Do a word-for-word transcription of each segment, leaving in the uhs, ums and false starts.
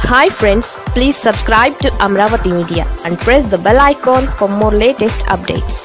Hi friends, please subscribe to Amravati Media and press the bell icon for more latest updates.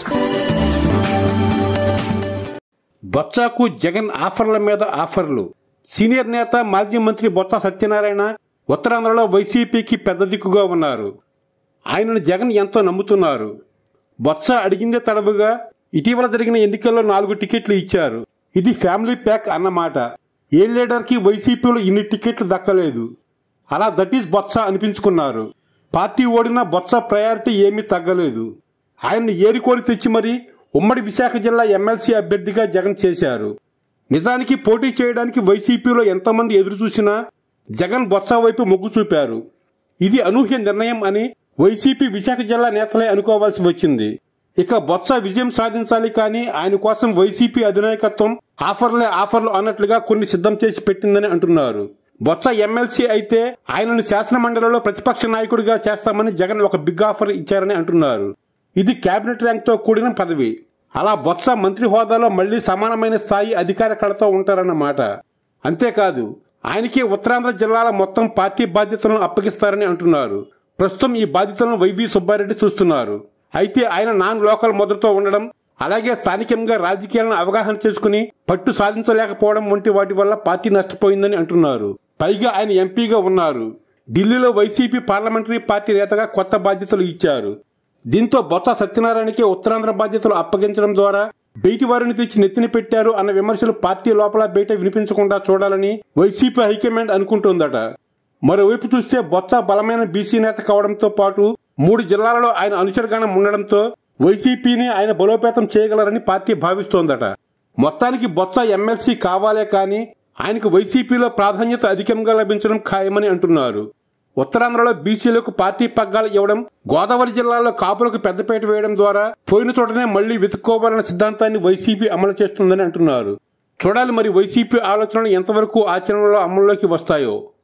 బొత్సాకు Jagan ఆఫర్ల మీద ఆఫర్లు. Senior నేత మాజీ మంత్రి బొత్స సత్యనారాయణ ఉత్తరాంధ్రలో వైసీపీకి పెద్ద దిక్కుగా ఉన్నారు. ఆయనను జగన్ ఎంతో నమ్ముతున్నారు. బొత్స అడిగిందే తడవుగా ఇటీవల జరిగిన ఎన్నికల్లో నాలుగు టికెట్లు ఇచ్చారు. ఇది ఫ్యామిలీ ప్యాక్ అన్నమాట. ఏ లీడర్కి వైసీపీలో ఇన్ని టికెట్లు దక్కలేదు. అలా దట్ ఈస్ బొత్స అనిపించుకున్నారు. పార్టీ ఓడినా బొత్స ప్రయారిటీ ఏమీ తగ్గలేదు. ఆయన్ని ఏరికోరి తెచ్చి మరీ ఉమ్మడి విశాఖ జిల్లా ఎమ్మెల్సీ అభ్యర్థిగా జగన్ చేశారు. నిజానికి పోటీ చేయడానికి వైసీపీలో ఎంతమంది ఎదురు చూసినా జగన్ బొత్స వైపు మొగ్గు చూపారు. ఇది అనూహ్య నిర్ణయం అని వైసీపీ విశాఖ జిల్లా నేతలే అనుకోవాల్సి వచ్చింది. ఇక బొత్స విజయం సాధించాలి కానీ ఆయన కోసం వైసీపీ అధినాయకత్వం ఆఫర్లే ఆఫర్లు అన్నట్లుగా కొన్ని సిద్ధం చేసి పెట్టిందని అంటున్నారు. బొత్స ఎమ్మెల్సీ అయితే ఆయనను శాసన మండలిలో ప్రతిపక్ష నాయకుడిగా చేస్తామని జగన్ ఒక బిగ్ ఆఫర్ ఇచ్చారని అంటున్నారు. ఇది కేబినెట్ ర్యాంక్ తో కూడిన పదవి. అలా బొత్స మంత్రి హోదాలో మళ్లీ సమానమైన స్థాయి అధికార కళతో ఉంటారన్నమాట. అంతేకాదు ఆయనకి ఉత్తరాంధ్ర జిల్లాల మొత్తం పార్టీ బాధ్యతలను అప్పగిస్తారని అంటున్నారు. ప్రస్తుతం ఈ బాధ్యతలను వైవి సుబ్బారెడ్డి చూస్తున్నారు. అయితే ఆయన నాన్ లోకల్ ముద్రతో ఉండడం, అలాగే స్థానికంగా రాజకీయాలను అవగాహన చేసుకుని పట్టు సాధించలేకపోవడం వంటి వాటి వల్ల పార్టీ నష్టపోయిందని అంటున్నారు. పైగా ఆయన ఎంపీగా ఉన్నారు. ఢిల్లీలో వైసీపీ పార్లమెంటరీ పార్టీ నేతగా కొత్త బాధ్యతలు ఇచ్చారు. దీంతో బొత్స సత్యనారాయణకి ఉత్తరాంధ్ర బాధ్యతలు అప్పగించడం ద్వారా బయటి వారిని తెచ్చి నెత్తిన పెట్టారు అన్న విమర్శలు పార్టీ లోపల బయట వినిపించకుండా చూడాలని వైసీపీ హైకమాండ్ అనుకుంటోందట. మరోవైపు చూస్తే బొత్స బలమైన బీసీ నేత కావడంతో పాటు మూడు జిల్లాలలో ఆయన అనుచరగణం ఉండడంతో వైసీపీని ఆయన బలోపేతం చేయగలరని పార్టీ భావిస్తోందట. మొత్తానికి బొత్స ఎమ్మెల్సీ కావాలే కానీ ఆయనకు వైసీపీలో ప్రాధాన్యత అధికంగా లభించడం ఖాయమని అంటున్నారు. ఉత్తరాంధ్రలో బీసీలకు పార్టీ పగ్గాలు ఇవ్వడం, గోదావరి జిల్లాలో కాపులకు పెద్దపీట వేయడం ద్వారా పోయిన చోటనే మళ్లీ వెతుక్కోవాలన్న సిద్ధాంతాన్ని వైసీపీ అమలు చేస్తుందని అంటున్నారు. చూడాలి మరి వైసీపీ ఆలోచనలు ఎంతవరకు ఆచరణలో అమల్లోకి వస్తాయో.